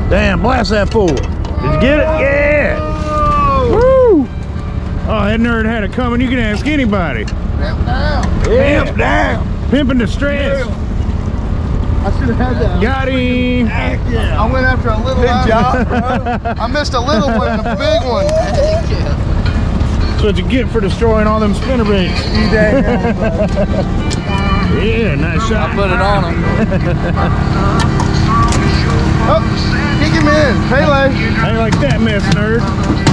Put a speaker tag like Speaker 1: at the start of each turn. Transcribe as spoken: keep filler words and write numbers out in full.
Speaker 1: Damn, blast that fool. Did you get it? Yeah. Woo! Oh, that nerd had it coming. You can ask anybody.
Speaker 2: Pimp down.
Speaker 1: Yeah. Pimp down. Pimping distress.
Speaker 2: Yeah. I should have had that.
Speaker 1: Got him.
Speaker 2: Heck yeah. I went after a little one. Good job, bro. I missed a little one and a big one. Heck yeah.
Speaker 1: That's what you get for destroying all them spinnerbaits.
Speaker 2: You dang right, bro.
Speaker 1: Yeah, nice shot.
Speaker 3: I put it on him.
Speaker 2: Oh, kick him in. Pele.
Speaker 1: How you like that mess, nerd?